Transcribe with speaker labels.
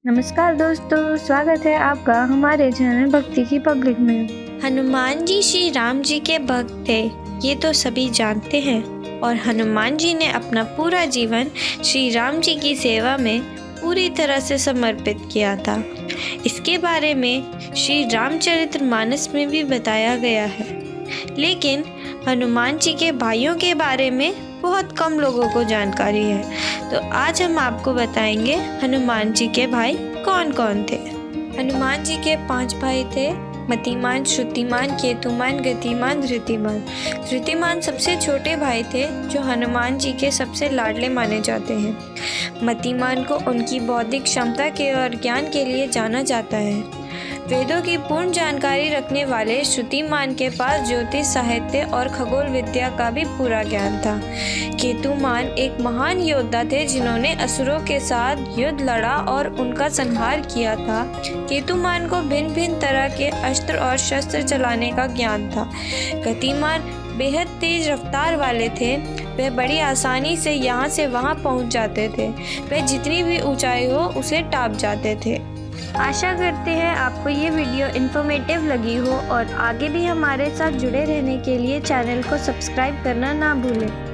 Speaker 1: नमस्कार दोस्तों, स्वागत है आपका हमारे चैनल भक्ति की पब्लिक में।
Speaker 2: हनुमान जी श्री राम जी के भक्त थे, ये तो सभी जानते हैं। और हनुमान जी ने अपना पूरा जीवन श्री राम जी की सेवा में पूरी तरह से समर्पित किया था। इसके बारे में श्री रामचरितमानस में भी बताया गया है, लेकिन हनुमान जी के भाइयों के बारे में बहुत कम लोगों को जानकारी है। तो आज हम आपको बताएंगे हनुमान जी के भाई कौन कौन थे। हनुमान जी के 5 भाई थे: मतिमान, श्रुतिमान, केतुमान, गतिमान, धृतिमान। धृतिमान सबसे छोटे भाई थे, जो हनुमान जी के सबसे लाडले माने जाते हैं। मतिमान को उनकी बौद्धिक क्षमता के और ज्ञान के लिए जाना जाता है। वेदों की पूर्ण जानकारी रखने वाले श्रुतिमान के पास ज्योतिष, साहित्य और खगोल विद्या का भी पूरा ज्ञान था। केतुमान एक महान योद्धा थे, जिन्होंने असुरों के साथ युद्ध लड़ा और उनका संहार किया था। केतुमान को भिन्न भिन्न तरह के अस्त्र और शस्त्र चलाने का ज्ञान था। गतिमान बेहद तेज रफ्तार वाले थे, वह बड़ी आसानी से यहाँ से वहाँ पहुँच जाते थे। वह जितनी भी ऊंचाई हो उसे टाप जाते थे।
Speaker 1: आशा करते हैं आपको ये वीडियो इन्फॉर्मेटिव लगी हो और आगे भी हमारे साथ जुड़े रहने के लिए चैनल को सब्सक्राइब करना ना भूलें।